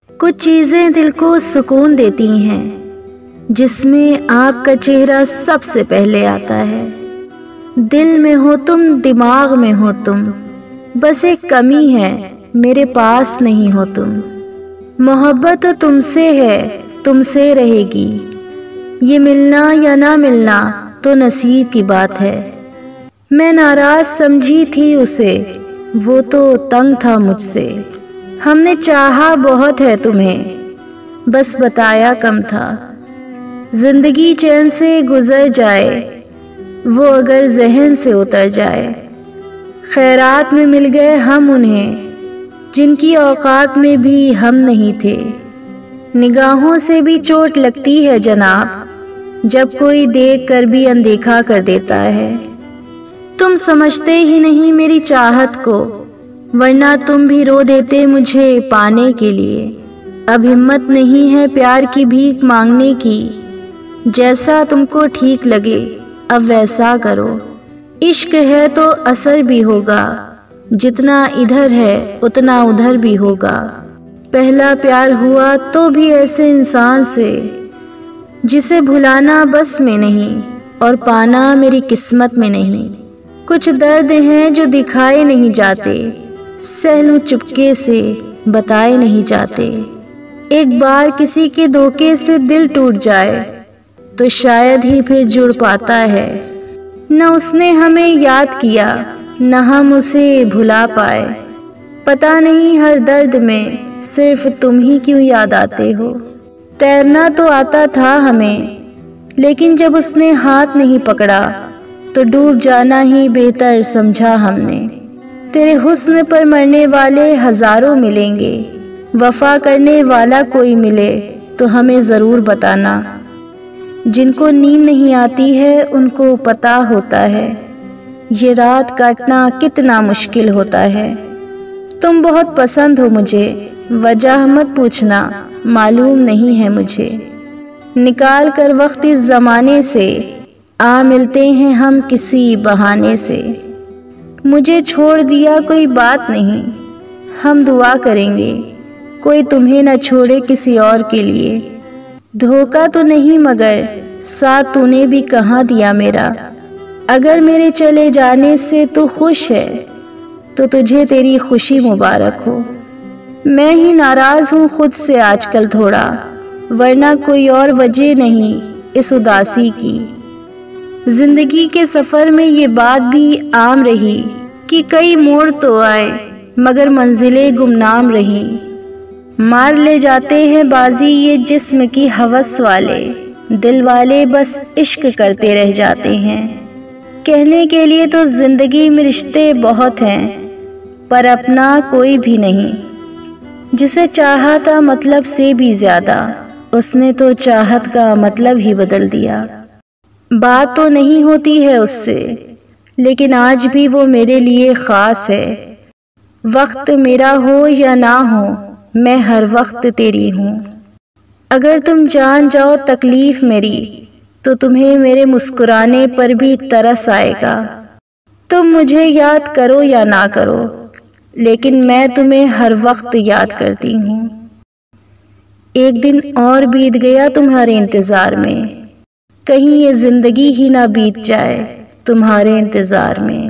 कुछ चीज़ें दिल को सुकून देती हैं, जिसमें आपका चेहरा सबसे पहले आता है। दिल में हो तुम, दिमाग में हो तुम, बस एक कमी है, मेरे पास नहीं हो तुम। मोहब्बत तो तुमसे है, तुमसे रहेगी, ये मिलना या ना मिलना तो नसीब की बात है। मैं नाराज़ समझी थी उसे, वो तो तंग था मुझसे। हमने चाहा बहुत है तुम्हें, बस बताया कम था। जिंदगी चैन से गुजर जाए, वो अगर जहन से उतर जाए। खैरात में मिल गए हम उन्हें, जिनकी औकात में भी हम नहीं थे। निगाहों से भी चोट लगती है जनाब, जब कोई देख कर भी अनदेखा कर देता है। तुम समझते ही नहीं मेरी चाहत को, वरना तुम भी रो देते मुझे पाने के लिए। अब हिम्मत नहीं है प्यार की भीख मांगने की, जैसा तुमको ठीक लगे अब वैसा करो। इश्क है तो असर भी होगा, जितना इधर है उतना उधर भी होगा। पहला प्यार हुआ तो भी ऐसे इंसान से, जिसे भुलाना बस में नहीं और पाना मेरी किस्मत में नहीं। कुछ दर्द हैं जो दिखाए नहीं जाते, सह लूं चुपके से बताए नहीं जाते। एक बार किसी के धोखे से दिल टूट जाए तो शायद ही फिर जुड़ पाता है। न उसने हमें याद किया, न हम उसे भुला पाए। पता नहीं हर दर्द में सिर्फ तुम ही क्यों याद आते हो। तैरना तो आता था हमें, लेकिन जब उसने हाथ नहीं पकड़ा तो डूब जाना ही बेहतर समझा हमने। तेरे हुस्न पर मरने वाले हजारों मिलेंगे, वफा करने वाला कोई मिले तो हमें ज़रूर बताना। जिनको नींद नहीं आती है उनको पता होता है, ये रात काटना कितना मुश्किल होता है। तुम बहुत पसंद हो मुझे, वजह मत पूछना, मालूम नहीं है मुझे। निकाल कर वक्त इस ज़माने से, आ मिलते हैं हम किसी बहाने से। मुझे छोड़ दिया कोई बात नहीं, हम दुआ करेंगे कोई तुम्हें न छोड़े किसी और के लिए। धोखा तो नहीं मगर साथ तूने भी कहाँ दिया मेरा। अगर मेरे चले जाने से तू खुश है तो तुझे तेरी खुशी मुबारक हो। मैं ही नाराज़ हूँ खुद से आजकल थोड़ा, वरना कोई और वजह नहीं इस उदासी की। जिंदगी के सफ़र में ये बात भी आम रही कि कई मोड़ तो आए मगर मंजिलें गुमनाम रही। मार ले जाते हैं बाजी ये जिस्म की हवस वाले, दिल वाले बस इश्क करते रह जाते हैं। कहने के लिए तो जिंदगी में रिश्ते बहुत हैं, पर अपना कोई भी नहीं। जिसे चाहा था मतलब से भी ज़्यादा, उसने तो चाहत का मतलब ही बदल दिया। बात तो नहीं होती है उससे, लेकिन आज भी वो मेरे लिए ख़ास है। वक्त मेरा हो या ना हो, मैं हर वक्त तेरी हूँ। अगर तुम जान जाओ तकलीफ़ मेरी, तो तुम्हें मेरे मुस्कुराने पर भी तरस आएगा। तुम मुझे याद करो या ना करो, लेकिन मैं तुम्हें हर वक्त याद करती हूँ। एक दिन और बीत गया तुम्हारे इंतज़ार में, कहीं ये ज़िंदगी ही ना बीत जाए तुम्हारे इंतज़ार में।